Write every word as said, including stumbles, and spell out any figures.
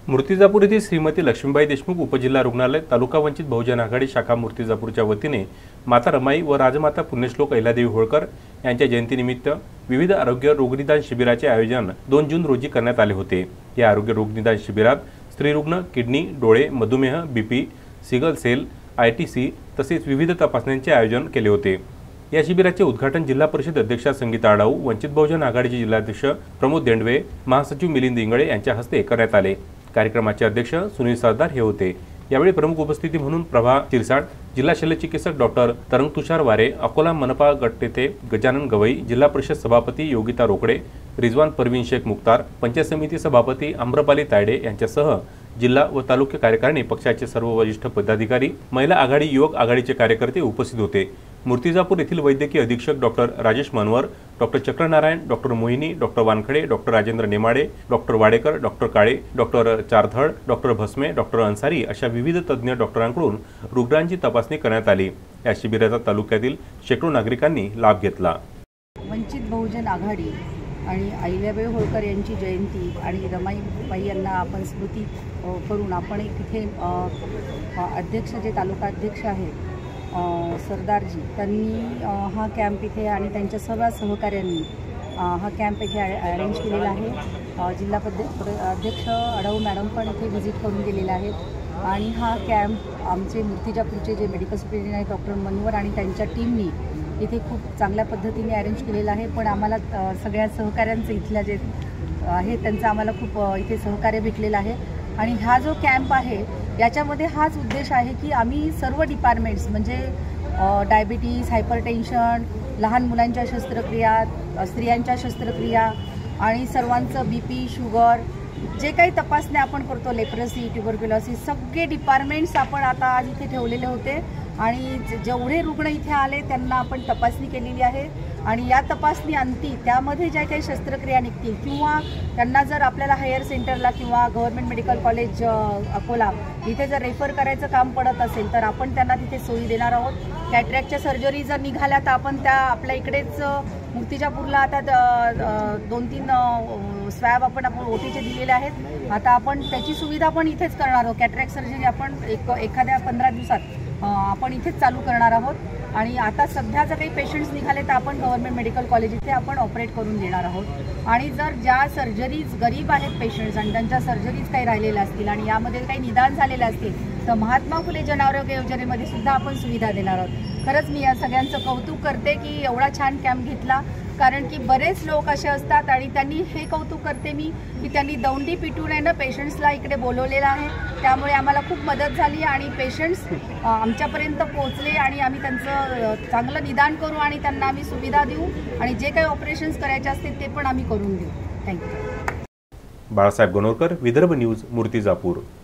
मूर्तिजापूर येथील श्रीमती लक्ष्मीबाई देशमुख उपजिल्हा रुग्णालय तालुका वंचित बहुजन आघाडी शाखा मूर्तिजापूरच्या वतीने माता रमाई व राजमाता पुण्यश्लोक अहिल्यादेवी होळकर यांच्या जयंतीनिमित्त विविध आरोग्य रोगनिदान शिबिराचे आयोजन दोन जून रोजी करण्यात आले होते। या आरोग्य रोगनिदान शिबिरात स्त्रीरुग्ण, किडनी, डोळे, मधुमेह, बीपी, सिगल सेल, आयटीसी तसेच विविध तपासण्यांचे आयोजन केले होते। या शिबिराचे उद्घाटन जिल्हा परिषद अध्यक्षा संगीता आडाऊ, वंचित बहुजन आघाडीचे जिल्हाध्यक्ष प्रमोद देंडवे, महासचिव मिलिंद इंगळे यांच्या हस्ते करण्यात आले। कार्यक्रमाचे अध्यक्ष सुनील सरदार हे होते। यावेळी प्रमुख उपस्थिती म्हणून प्रभा चिरसाट, जिल्हा शल्यचिकित्सक डॉक्टर तरंग तुषार वारे, अकोला मनपा गटनेते गजानन गवई, जिल्हा परिषद सभापती योगिता रोकडे, रिजवान परवीन शेख मुख्तार, पंचायत समिती सभापती आम्रपाली तायडे यांच्यासह जिल्हा व तालुका कार्यकारिणी पक्षाचे सर्व वरिष्ठ पदाधिकारी, महिला आघाडी, युवक आघाडीचे कार्यकर्ते उपस्थित होते। मूर्तिजापूर येथील वैद्यकीय अधीक्षक doctor Rajesh Manwar, doctor Chakranarayan, doctor Mohini, doctor Wankhede, doctor Rajendra Nemade, doctor Wadekar, doctor Kale, doctor Charthal, doctor Bhasme, doctor Ansari अशा विविध तज्ज्ञ डॉक्टरांकडून रुग्णांची तपासणी करण्यात आली। या शिबिराचा तालुक्यातील शेकडो नागरिकांनी लाभ घेतला। वंचित बहुजन आघाडी आणि अहिल्याबाई होळकर यांची जयंती आणि रमाईबाई यांना आपण स्मृती करून आपण एक तिथे अध्यक्ष जे तालुका अध्यक्ष आहेत सरदारजी त्यांनी हा कॅम्प इथे आणि त्यांच्या सर्व सहकाऱ्यांनी हा कॅम्प इथे अरेंज केलेला आहे। जिल्हा अध्यक्ष आडाऊ मॅडम पण इथे व्हिजिट करून गेलेले आहेत आणि हा कॅम्प आमचे मूर्तिजापूरचे जे मेडिकल सुपरिटेंडेंट आहेत डॉक्टर मनवर आणि त्यांच्या टीमनी इथे खूप चांगल्या पद्धतीने अरेंज केलेलं आहे। पण आम्हाला सगळ्या सहकाऱ्यांचं इथल्या जे आहे त्यांचं आम्हाला खूप इथे सहकार्य भेटलेलं आहे आणि हा जो कॅम्प आहे याच्यामध्ये हाच उद्देश आहे की आम्ही सर्व डिपार्टमेंट्स म्हणजे डायबिटीज, हायपरटेन्शन, लहान मुलांच्या शस्त्रक्रिया, स्त्रियांच्या शस्त्रक्रिया आणि सर्वांचं बी पी, शुगर जे काही तपासण्या आपण करतो, लेप्रोसी, ट्युबरक्युलोसिस सगळे डिपार्टमेंट्स आपण आता आज इथे ठेवलेले होते आणि जेवढे रुग्ण इथे आले त्यांना आपण तपासणी केलेली आहे आणि या तपासणी अंती त्यामध्ये ज्या काही शस्त्रक्रिया निघतील किंवा त्यांना जर आपल्याला हायर सेंटरला किंवा गव्हर्नमेंट मेडिकल कॉलेज अकोला इथे जर रेफर करायचं काम पडत असेल तर आपण त्यांना तिथे सोयी देणार आहोत। कॅटरॅक्टच्या सर्जरी जर निघाल्या तर आपण त्या आपल्या इकडेच मूर्तिजापूरला आता दोन तीन स्वॅब आपण आपण ओटीचे दिलेले आहेत। आता आपण त्याची सुविधा पण इथेच करणार आहोत। कॅटरॅक्ट सर्जरी आपण एक एखाद्या पंधरा दिवसात आपण इथेच चालू करणार आहोत आणि आता सध्या जर काही पेशंट्स निघाले तर आपण गव्हर्नमेंट मेडिकल कॉलेज इथे आपण ऑपरेट करून देणार आहोत आणि जर ज्या सर्जरीज गरीब आहेत पेशंट्स आणि त्यांच्या सर्जरीज काही राहिलेल्या असतील आणि यामध्ये काही निदान झालेले असतील तर महात्मा फुले जनआरोग्य योजनेमध्ये सुद्धा आपण सुविधा देणार आहोत। खरंच मी या सगळ्यांचं कौतुक करते की एवढा छान कॅम्प घेतला, कारण की बरेच लोक असे असतात आणि त्यांनी हे कौतुक करते मी की त्यांनी दौंडी पिटून आहे ना पेशंट्सला इकडे बोलवलेलं आहे, त्यामुळे आम्हाला खूप मदत झाली आणि पेशंट्स आमच्यापर्यंत पोहोचले आणि आम्ही त्यांचं चांगलं निदान करू आणि त्यांना आम्ही सुविधा देऊ आणि जे काही ऑपरेशन्स करायचे असतील ते पण आम्ही करून देऊ। थँक्यू। बाळासाहेब गणोरकर, विदर्भ न्यूज, मूर्तिजापूर।